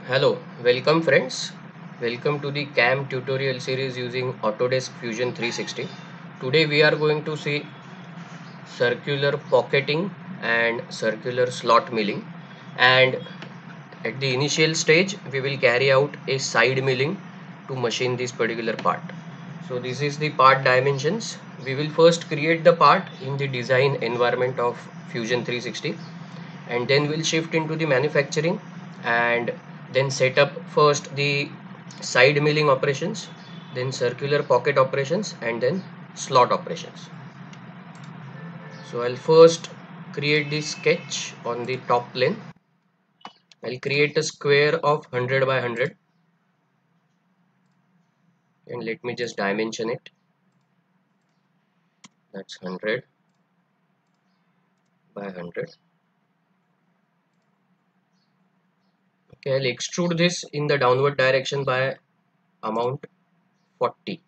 Hello, welcome friends. Welcome to the CAM tutorial series using Autodesk Fusion 360. Today we are going to see circular pocketing and circular slot milling, and at the initial stage we will carry out a side milling to machine this particular part. So this is the part dimensions. We will first create the part in the design environment of Fusion 360, and then we'll shift into the manufacturing and then set up first the side milling operations, then circular pocket operations, and then slot operations. So I'll first create the sketch on the top plane. I'll create a square of 100 by 100, and let me just dimension it. That's 100 by 100. Okay, I'll extrude this in the downward direction by amount 40.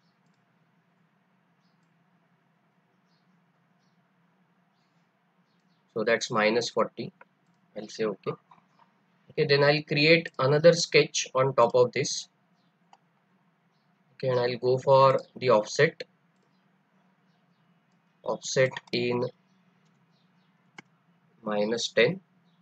So that's minus 40. I'll say okay. Okay, then I'll create another sketch on top of this. Okay, and I'll go for the offset in minus 10.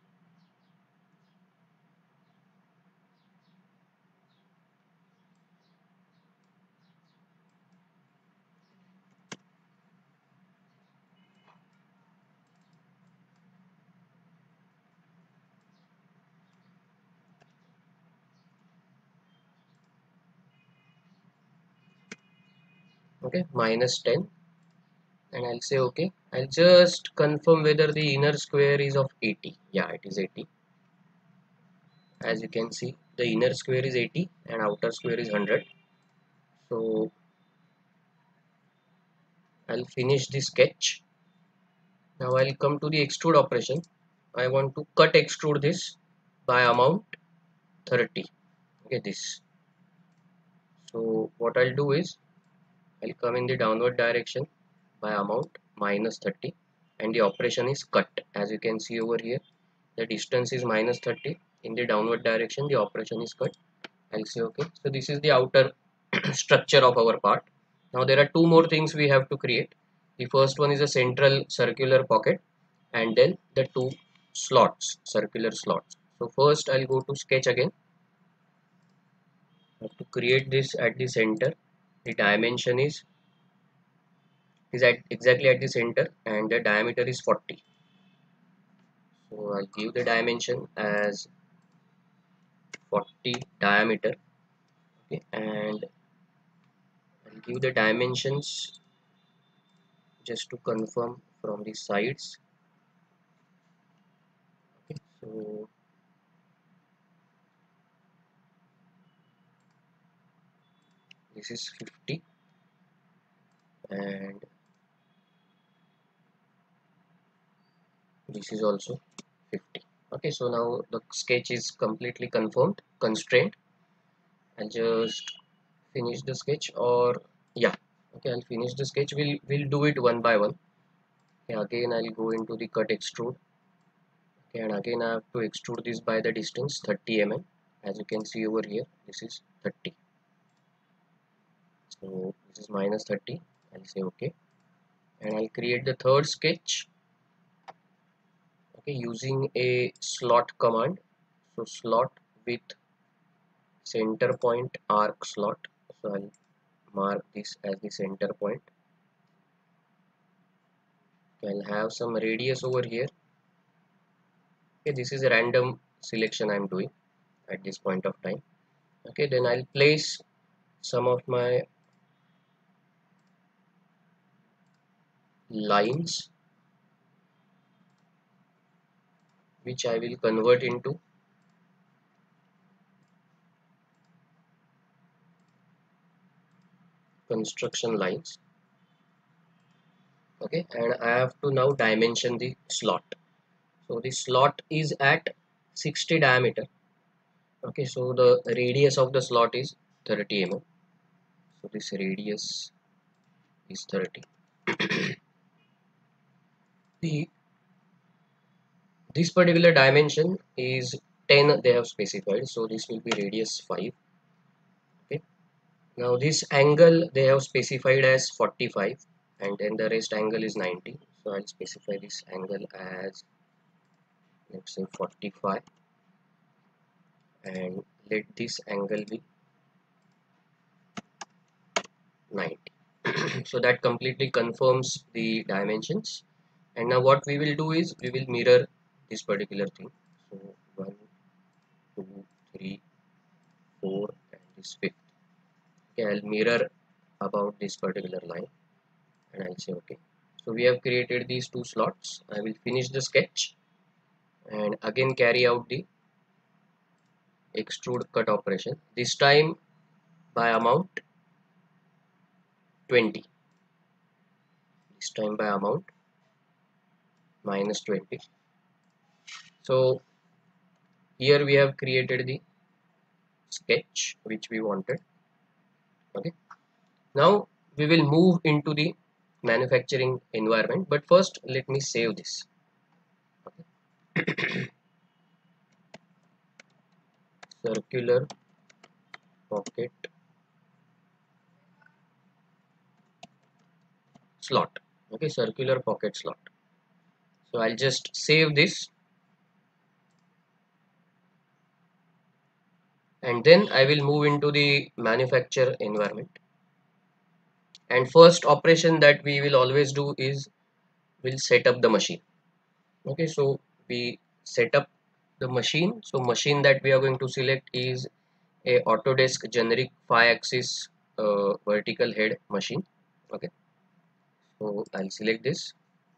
Okay, minus 10, and I'll say okay. I'll just confirm whether the inner square is of 80. Yeah, it is 80. As you can see, the inner square is 80 and outer square is 100. So I'll finish the sketch. Now I'll come to the extrude operation. I want to cut extrude this by amount 30. Okay, this. So what I'll do is I'll come in the downward direction by amount minus 30, and the operation is cut. As you can see over here, the distance is minus 30. In the downward direction, the operation is cut. I'll say okay. So this is the outer structure of our part. Now there are two more things we have to create. The first one is a central circular pocket, and then the two slots, circular slots. So first I'll go to sketch again. I have to create this at the center. The dimension is at exactly at the center, and the diameter is 40. So I'll give the dimension as 40 diameter. Okay, and I'll give the dimensions just to confirm from the sides. Okay, so this is 50, and this is also 50. Okay, so now the sketch is completely confirmed, constrained. I'll just finish the sketch, or yeah, okay, I'll finish the sketch. We'll do it one by one. Okay, again I'll go into the cut extrude. Okay, and again I have to extrude this by the distance 30 mm. As you can see over here, this is 30. So this is minus 30. I'll say okay, and I'll create the third sketch. Okay, using a slot command. So slot with center point arc slot. So I'll mark this as the center point. I'll have some radius over here. Okay, this is a random selection I'm doing at this point of time. Okay, then I'll place some of my lines, which I will convert into construction lines. Okay, and I have to now dimension the slot. So the slot is at 60 diameter. Okay, so the radius of the slot is 30 mm. So this radius is 30. the This particular dimension is 10 they have specified, so this will be radius 5. Okay, now this angle they have specified as 45, and then the rest angle is 90, so I'll specify this angle as, let's say, 45, and let this angle be 90. So that completely confirms the dimensions. And now what we will do is we will mirror this particular thing. So 1, 2, 3, 4, and this fifth. Okay, I'll mirror about this particular line, and I'll say okay. So we have created these two slots. I will finish the sketch and again carry out the extrude cut operation, this time by amount 20, this time by amount minus 20. So here we have created the sketch which we wanted. Okay, now we will move into the manufacturing environment, but first let me save this. Okay. Circular pocket slot. Okay, circular pocket slot. So I'll just save this, and then I will move into the manufacture environment. And first operation that we will always do is we'll set up the machine. Okay, so we set up the machine. So machine that we are going to select is a Autodesk generic 5-axis vertical head machine. Okay, so I'll select this.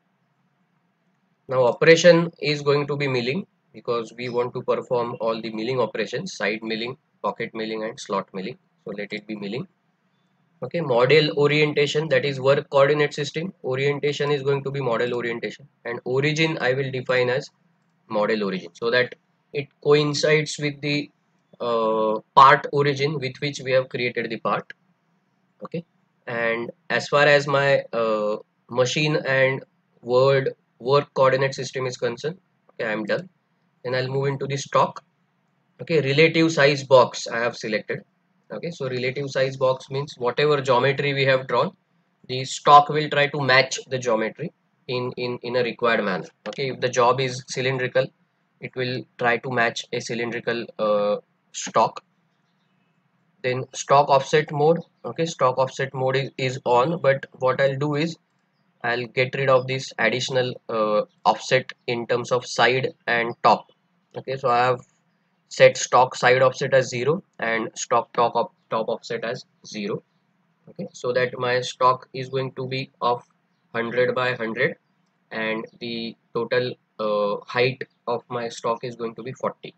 Now operation is going to be milling, because we want to perform all the milling operations: side milling, pocket milling, and slot milling. So let it be milling. Okay, model orientation, that is work coordinate system. Orientation is going to be model orientation, and origin I will define as model origin, so that it coincides with the part origin with which we have created the part. Okay, and as far as my machine and work coordinate system is concerned, okay, I'm done. Then I'll move into the stock. Okay, relative size box I have selected. Okay, so relative size box means whatever geometry we have drawn, the stock will try to match the geometry in a required manner. Okay, if the job is cylindrical, it will try to match a cylindrical stock. Then stock offset mode. Okay, stock offset mode is on, but what I'll do is I'll get rid of this additional offset in terms of side and top. Okay, so I have set stock side offset as 0 and stock top offset as 0. Okay, so that my stock is going to be of 100 by 100, and the total height of my stock is going to be 40.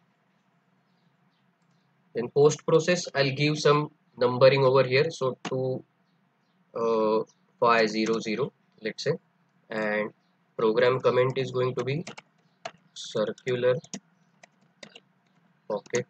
Then post process, I'll give some numbering over here, so 2500, let's say, and program comment is going to be circular pocket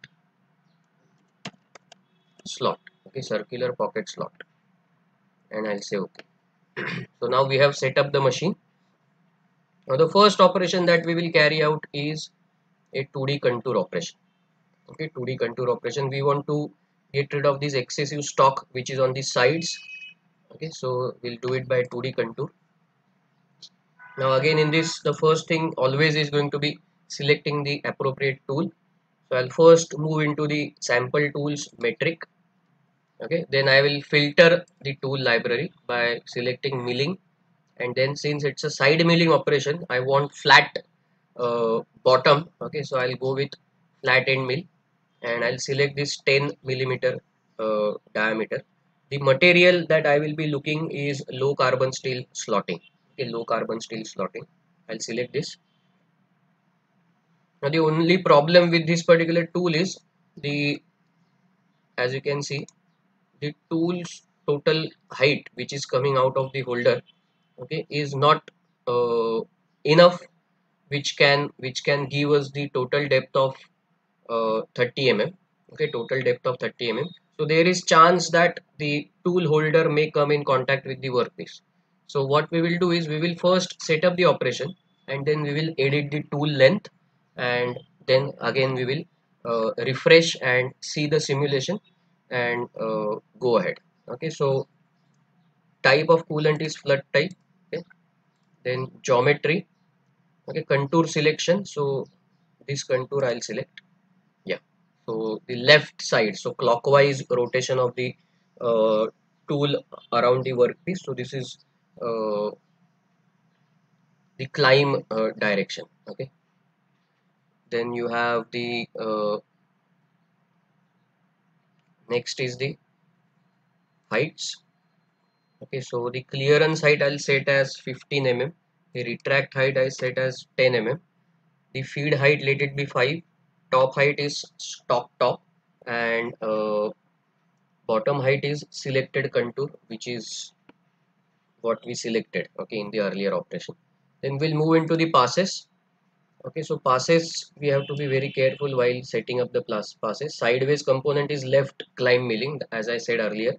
slot. Okay, circular pocket slot, and I'll say okay. So now we have set up the machine. Now the first operation that we will carry out is a 2D contour operation. Okay, 2D contour operation, we want to get rid of this excessive stock which is on the sides. Okay, so we'll do it by 2D contour. Now again, in this, the first thing always is going to be selecting the appropriate tool. So I'll first move into the sample tools metric. Okay, then I will filter the tool library by selecting milling, and then since it's a side milling operation, I want flat bottom. Okay, so I'll go with flat end mill, and I'll select this 10 millimeter diameter. The material that I will be looking is low carbon steel slotting. Okay, low carbon steel slotting. I'll select this. Now the only problem with this particular tool is as you can see, the tool's total height which is coming out of the holder, okay, is not enough, which can give us the total depth of 30 mm. Okay, total depth of 30 mm. So there is chance that the tool holder may come in contact with the workpiece. So what we will do is we will first set up the operation, and then we will edit the tool length, and then again we will refresh and see the simulation and go ahead. Okay, so type of coolant is flood type. Okay, then geometry. Okay, contour selection. So this contour I'll select. Yeah, so the left side, so clockwise rotation of the uh, tool around the workpiece. So this is uh, the climb direction. Okay, then you have the next is the heights. Okay, so the clearance height I'll set as 15 mm, the retract height I set as 10 mm, the feed height let it be 5, top height is stock top, and bottom height is selected contour, which is what we selected, okay, in the earlier operation. Then we'll move into the passes. Okay, so passes we have to be very careful while setting up the passes. Sideways component is left climb milling, as I said earlier.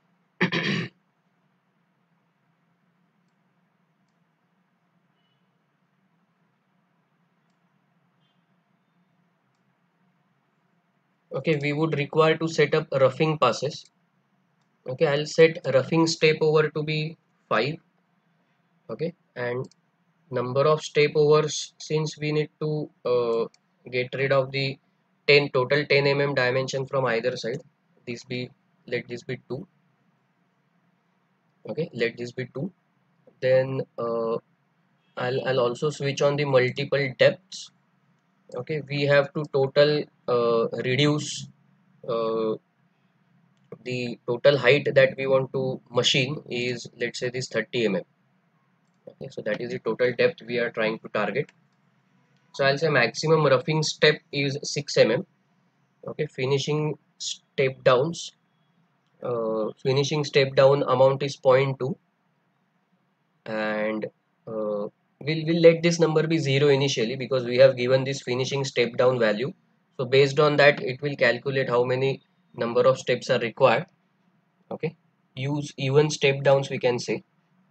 Okay, we would require to set up roughing passes. Okay, I'll set roughing step over to be 5. Okay, and number of step overs, since we need to get rid of the 10 total 10 mm dimension from either side, this be, let this be 2. Okay, let this be 2. Then I'll also switch on the multiple depths. Okay, we have to total reduce uh, the total height that we want to machine is, let's say, this 30 mm. Okay, so that is the total depth we are trying to target. So I'll say maximum roughing step is 6 mm. Okay, finishing step down amount is 0.2, and we'll let this number be 0 initially because we have given this finishing step down value. So based on that, it will calculate how many number of steps are required. Okay, use even step downs, we can say,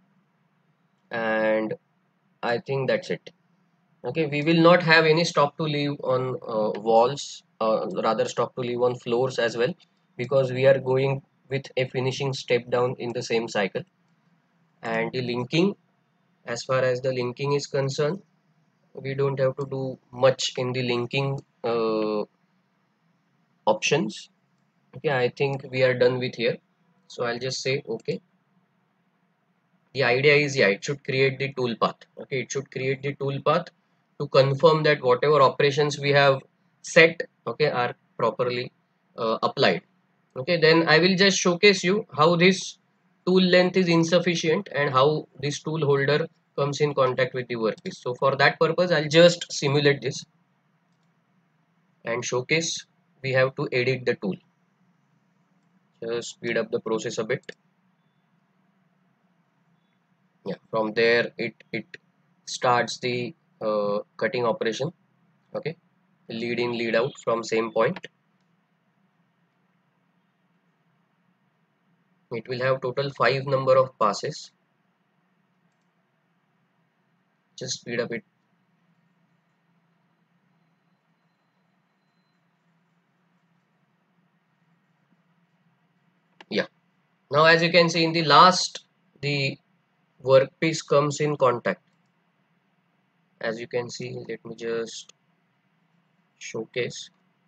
and I think that's it. Okay, we will not have any stock to leave on walls, rather stock to leave on floors as well, because we are going with a finishing step down in the same cycle. And the linking, as far as the linking is concerned, we don't have to do much in the linking options. Okay, I think we are done with here. So I'll just say okay. The idea is, yeah, it should create the toolpath. Okay, it should create the toolpath to confirm that whatever operations we have set, okay, are properly applied. Okay, then I will just showcase you how this tool length is insufficient and how this tool holder comes in contact with the workpiece. So for that purpose, I'll just simulate this and showcase. We have to edit the tool. Just speed up the process a bit. Yeah, from there it starts the cutting operation. Okay, lead in, lead out from same point. It will have total 5 number of passes. Just speed up it. Yeah, now as you can see, in the last, the workpiece comes in contact. As you can see, let me just showcase.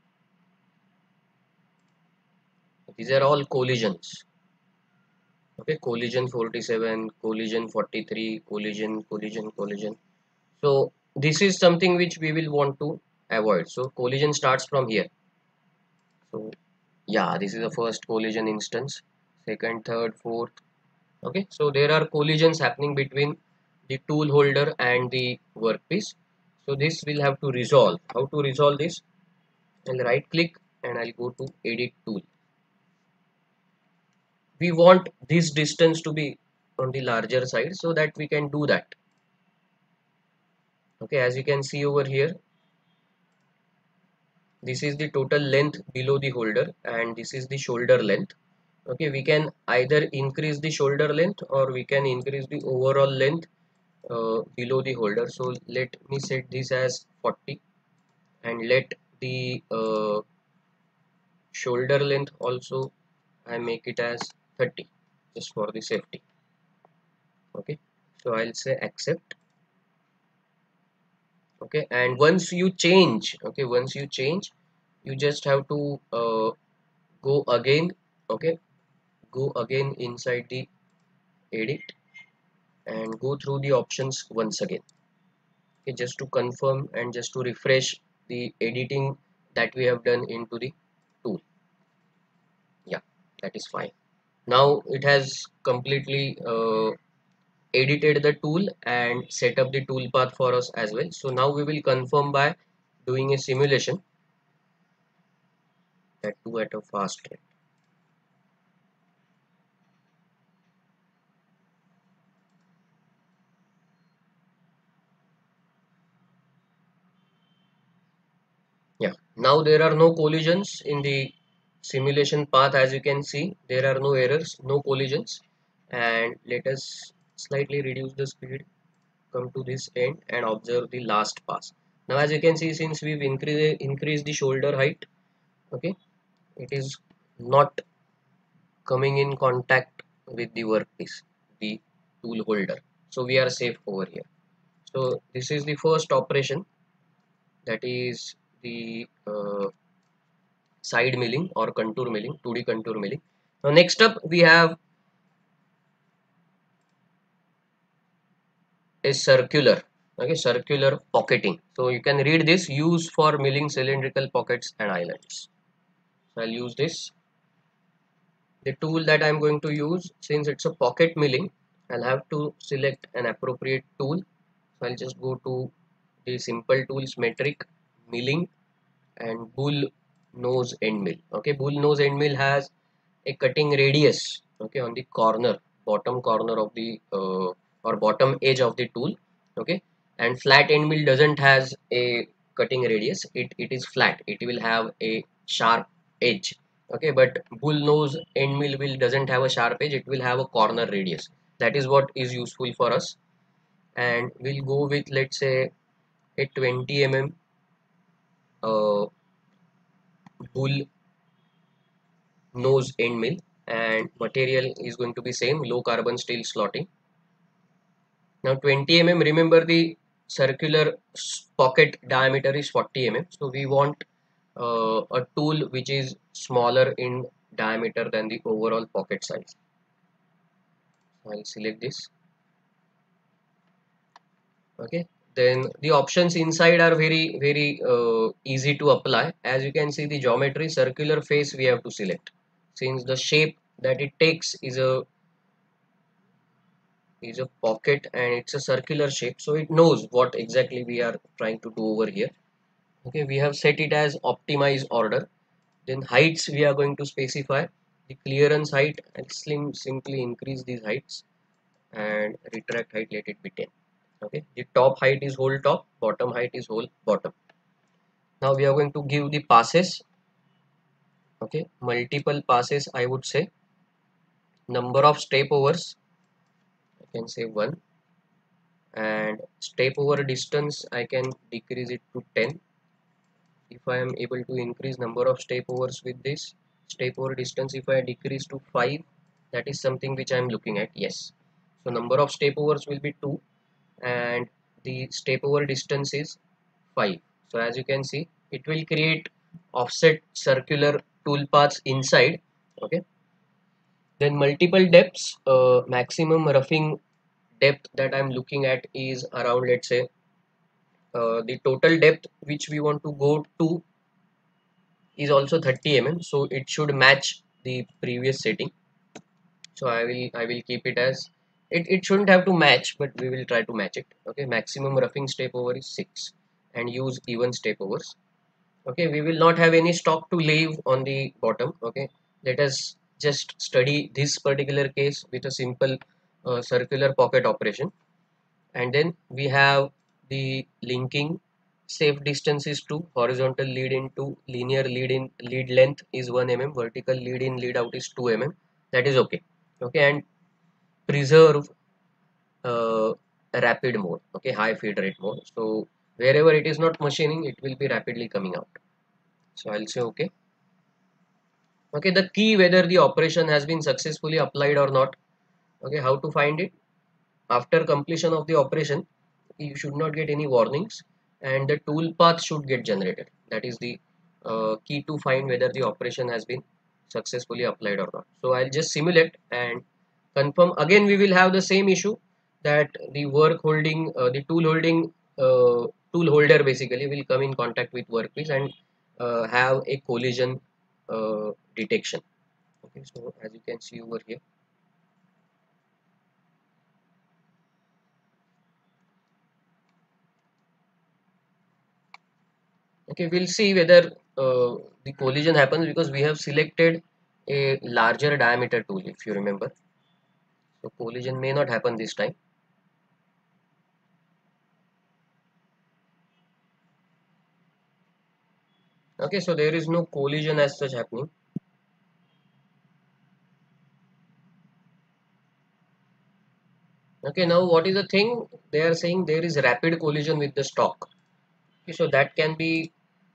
These are all collisions. Okay, collision 47, collision 43, collision. So this is something which we will want to avoid. So collision starts from here. So yeah, this is the first collision instance, second, third, fourth. Okay, so there are collisions happening between the tool holder and the workpiece. So this will have to resolve. How to resolve this? I'll right click and I'll go to edit tool. We want this distance to be on the larger side so that we can do that. Okay, as you can see over here, this is the total length below the holder and this is the shoulder length. Okay, we can either increase the shoulder length or we can increase the overall length below the holder. So let me set this as 40 and let the shoulder length also I make it as 30 just for the safety. Okay, so I'll say accept. Okay, and once you change, you just have to go again. Okay, go again inside the edit and go through the options once again. Okay, just to confirm and just to refresh the editing that we have done into the tool. Yeah, that is fine. Now it has completely edited the tool and set up the tool path for us as well. So now we will confirm by doing a simulation, that too at a fast rate. Yeah, now there are no collisions in the simulation path. As you can see, there are no errors, no collisions. And let us slightly reduce the speed, come to this end and observe the last pass. Now as you can see, since we've increased the shoulder height, okay, it is not coming in contact with the workpiece, the tool holder. So we are safe over here. So this is the first operation, that is the side milling or contour milling, 2D contour milling. Now next up we have a circular, okay, circular pocketing. So you can read this: use for milling cylindrical pockets and islands. So I'll use this. The tool that I'm going to use, since it's a pocket milling, I'll have to select an appropriate tool. So I'll just go to the simple tools, metric, milling, and bull nose end mill. Okay, bull nose end mill has a cutting radius, okay, on the corner, bottom corner of the or bottom edge of the tool. Okay, and flat end mill doesn't has a cutting radius. It is flat. It will have a sharp edge. Okay, but bull nose end mill will doesn't have a sharp edge. It will have a corner radius. That is what is useful for us. And we'll go with, let's say, a 20 mm bull nose end mill, and material is going to be same, low carbon steel slotting. Now 20 mm, remember the circular pocket diameter is 40 mm, so we want a tool which is smaller in diameter than the overall pocket size. I'll select this. Okay, then the options inside are very easy to apply. As you can see, the geometry, circular face we have to select, since the shape that it takes is a pocket and it's a circular shape, so it knows what exactly we are trying to do over here. Okay, we have set it as optimize order. Then heights we are going to specify the clearance height, and simply increase these heights, and retract height, let it be 10. Okay, the top height is whole top, bottom height is whole bottom. Now we are going to give the passes. Okay, multiple passes, I would say. Number of step overs, I can say 1, and step over distance I can decrease it to 10. If I am able to increase number of step overs with this step over distance, if I decrease to 5, that is something which I am looking at. Yes, so number of step overs will be 2 and the step over distance is 5. So as you can see, it will create offset circular tool paths inside. Okay, then multiple depths, maximum roughing depth that I'm looking at is around, let's say, the total depth which we want to go to is also 30 mm, so it should match the previous setting. So I will keep it as it shouldn't have to match, but we will try to match it. Okay, maximum roughing step over is 6 and use even step overs. Okay, we will not have any stock to leave on the bottom. Okay, let us just study this particular case with a simple circular pocket operation. And then we have the linking. Safe distance is 2, horizontal lead in 2, linear lead length is 1 mm, vertical lead in lead out is 2 mm. That is okay. Okay, and preserve rapid mode. Okay, high feed rate mode. So wherever it is not machining, it will be rapidly coming out. So I'll say okay. Okay, the key whether the operation has been successfully applied or not. Okay, how to find it? After completion of the operation, you should not get any warnings and the tool path should get generated. That is the key to find whether the operation has been successfully applied or not. So I'll just simulate and confirm. Again, we will have the same issue that the work holding, the tool holder basically will come in contact with workpiece and have a collision detection. Okay, so as you can see over here. Okay, we'll see whether the collision happens because we have selected a larger diameter tool, if you remember. So collision may not happen this time. Okay, so there is no collision as such happening. Okay, now what is the thing? They are saying there is rapid collision with the stock. Okay, so that can be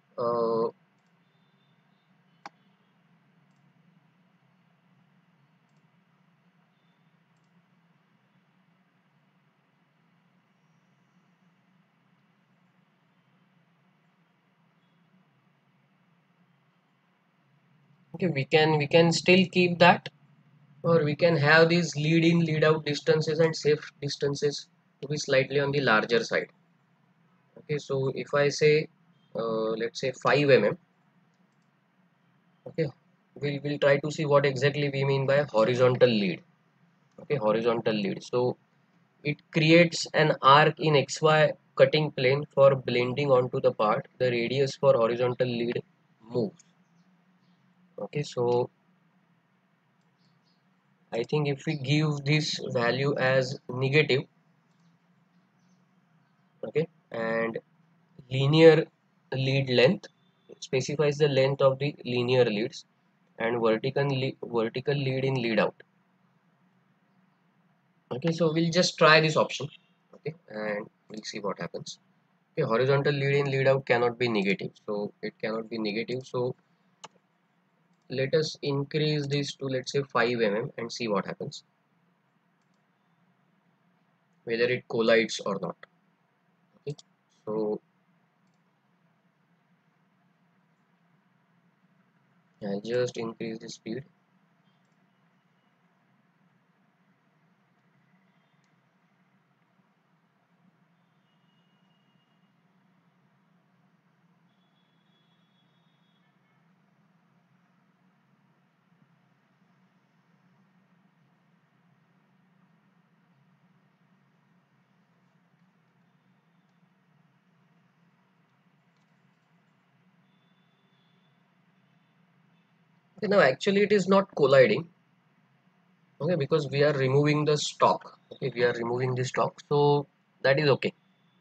okay. We can still keep that, or we can have these lead in, lead out distances and safe distances to be slightly on the larger side. Okay, so if I say let's say 5 mm. Okay, we'll try to see what exactly we mean by horizontal lead. Okay, horizontal lead. So it creates an arc in XY cutting plane for blending onto the part. The radius for horizontal lead moves. Okay, so I think if we give this value as negative, okay, and linear lead length specifies the length of the linear leads and vertical lead in, lead out. Okay, so we'll just try this option. Okay, and we'll see what happens. Okay, horizontal lead in, lead out cannot be negative, so it cannot be negative. So let us increase this to let's say 5 mm and see what happens, whether it collides or not. Okay, so I'll just increase the speed. Okay, now actually it is not colliding. Okay, because we are removing the stock. Okay, we are removing the stock, so that is okay.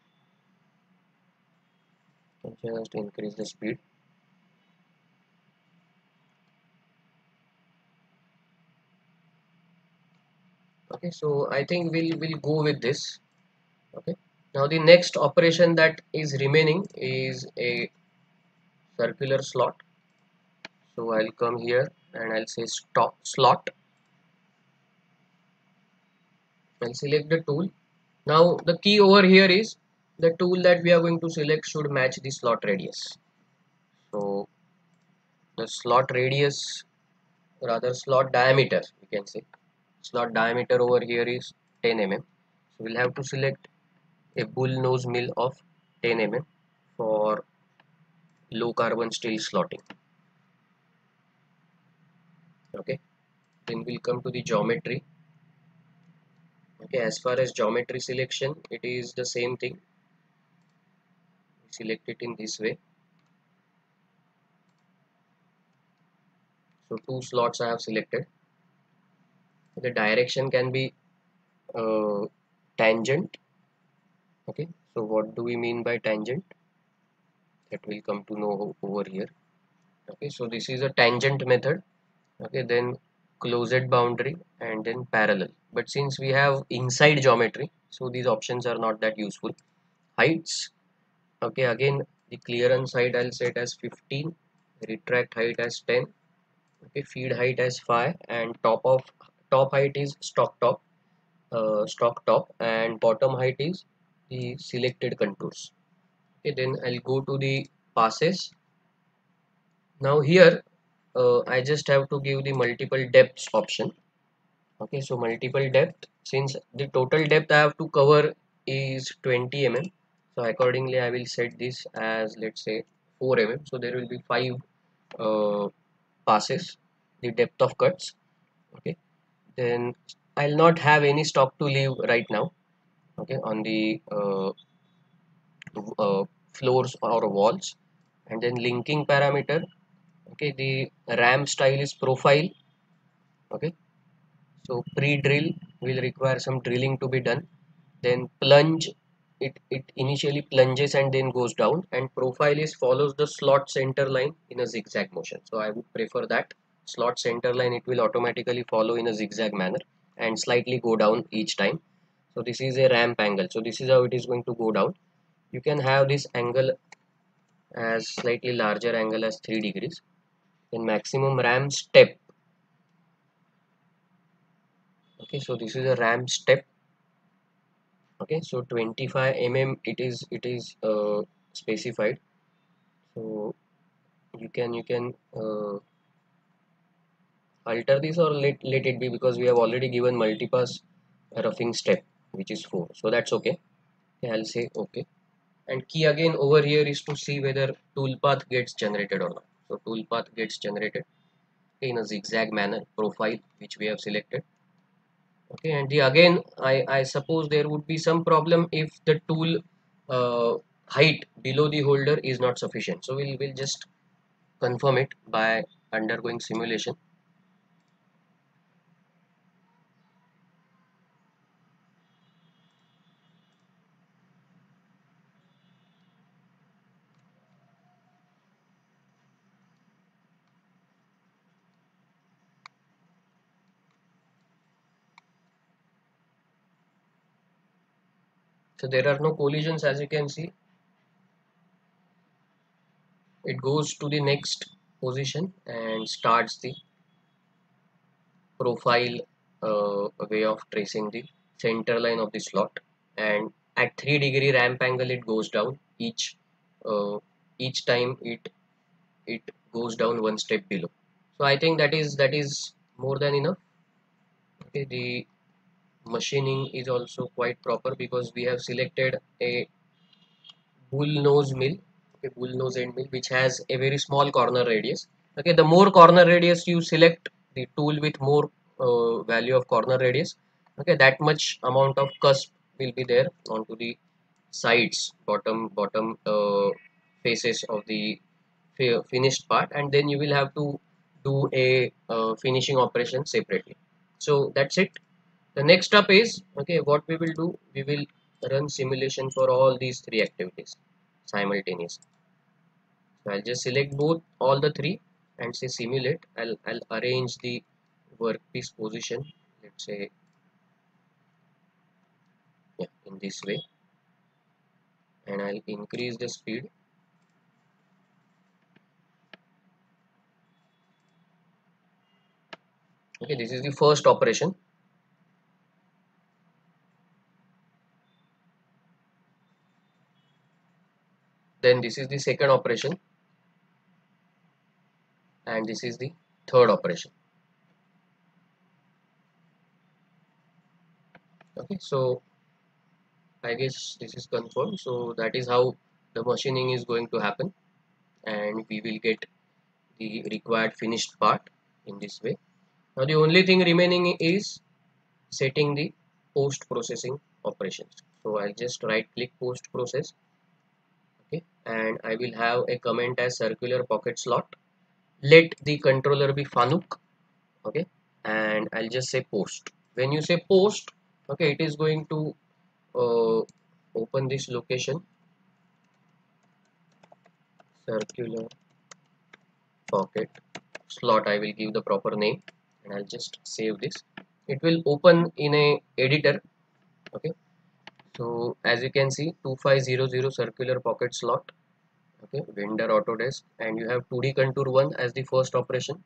Just increase the speed. Okay, so I think we'll go with this. Okay, now the next operation that is remaining is a circular slot. So I'll come here and I'll say stop slot. I'll select the tool. Now the key over here is the tool that we are going to select should match the slot radius. So the slot radius, rather slot diameter, we can say. Slot diameter over here is 10 mm. So we'll have to select a bull nose mill of 10 mm for low carbon steel slotting. Okay, then we'll come to the geometry. Okay, as far as geometry selection, it is the same thing. Select it in this way. So two slots I have selected. The direction can be tangent. Okay, so what do we mean by tangent? That will come to know over here. Okay, so this is a tangent method. Okay, then closed boundary and then parallel. But since we have inside geometry, so these options are not that useful. Heights. Okay, again the clearance height I'll set as 15 retract height as 10, okay, feed height as 5, and top height is stock top, and bottom height is the selected contours. Okay, then I'll go to the passes. Now here I just have to give the multiple depths option. Okay, so multiple depth, since the total depth I have to cover is 20 mm, so accordingly I will set this as, let's say, 4 mm. So there will be 5 uh, passes, the depth of cuts. Okay, then I'll not have any stock to leave right now, okay, on the uh, floors or walls. And then linking parameter, okay, the ram style is profile. Okay, so pre-drill will require some drilling to be done. Then plunge, it initially plunges and then goes down, and profile is follows the slot center line in a zigzag motion. So I would prefer that slot center line, it will automatically follow in a zigzag manner and slightly go down each time. So this is a ramp angle, so this is how it is going to go down. You can have this angle as slightly larger angle as 3 degrees. Then maximum ram step, okay, so this is a ram step. Okay, so 25 mm it is specified. So you can alter this or let it be, because we have already given multipass roughing step which is 4, so that's okay. Okay, I'll say okay. And key again over here is to see whether toolpath gets generated or not. So toolpath gets generated in a zigzag manner profile which we have selected. Okay, and the again I suppose there would be some problem if the tool height below the holder is not sufficient, so we'll just confirm it by undergoing simulation. So there are no collisions, as you can see. It goes to the next position and starts the profile way of tracing the center line of the slot, and at 3-degree ramp angle it goes down uh, each time it goes down one step below. So I think that is more than enough. Okay, the machining is also quite proper because we have selected a bull nose mill, okay, bull nose end mill, which has a very small corner radius. Okay, the more corner radius you select, the tool with more value of corner radius, okay, that much amount of cusp will be there onto the sides, bottom faces of the finished part, and then you will have to do a finishing operation separately. So that's it. The next step is, okay, what we will do, we will run simulation for all these three activities simultaneously. So I'll just select both all the three and say simulate. I'll arrange the workpiece position, let's say, yeah, in this way, and I'll increase the speed. Okay, this is the first operation. Then this is the second operation, and this is the third operation. Okay, so I guess this is confirmed. So that is how the machining is going to happen, and we will get the required finished part in this way. Now the only thing remaining is setting the post processing operations. So I'll just right click post process, okay, and I will have a comment as circular pocket slot. Let the controller be Fanuc, okay, and I'll just say post. When you say post, okay, it is going to uh, open this location, circular pocket slot. I will give the proper name and I'll just save this. It will open in a editor. Okay, so as you can see, 2500 circular pocket slot, Okay, vendor Autodesk, and you have 2D contour 1 as the first operation.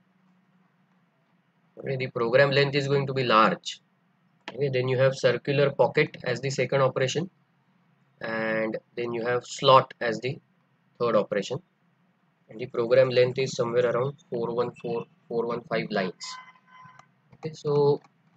Okay, the program length is going to be large. Okay, then you have circular pocket as the second operation, and then you have slot as the third operation, and the program length is somewhere around 415 lines. Okay, so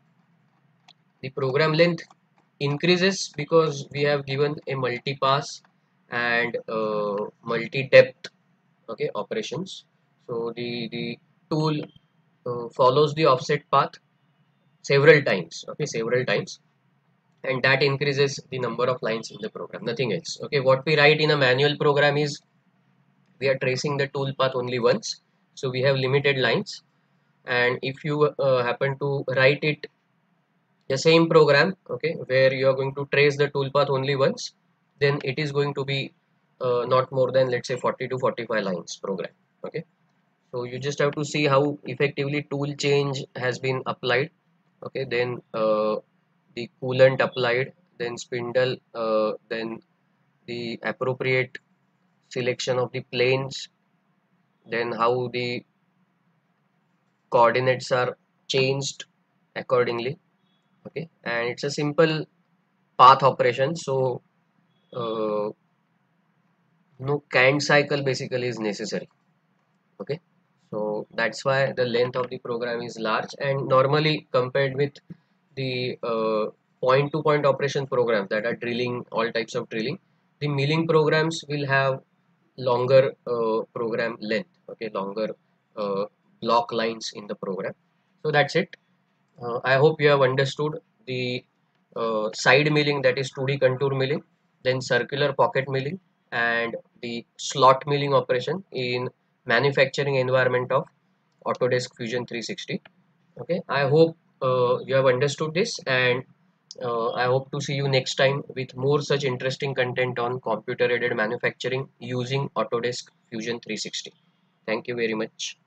the program length increases because we have given a multi-pass and multi-depth, okay, operations. So the tool follows the offset path several times, okay, several times, and that increases the number of lines in the program, nothing else. Okay, what we write in a manual program is we are tracing the tool path only once, so we have limited lines. And if you happen to write it the same program, okay, where you are going to trace the toolpath only once, then it is going to be not more than, let's say, 40 to 45 lines program. Okay, so you just have to see how effectively tool change has been applied. Okay, then the coolant applied, then spindle, then the appropriate selection of the planes, then how the coordinates are changed accordingly. Okay, and it's a simple path operation, so uh, no cant cycle basically is necessary. Okay, so that's why the length of the program is large, and normally compared with the point to point operation programs that are drilling, all types of drilling, the milling programs will have longer program length, okay, longer uh, block lines in the program. So that's it. I hope you have understood the side milling, that is 2D contour milling, then circular pocket milling, and the slot milling operation in manufacturing environment of Autodesk Fusion 360. Okay, I hope you have understood this, and I hope to see you next time with more such interesting content on computer aided manufacturing using Autodesk Fusion 360. Thank you very much.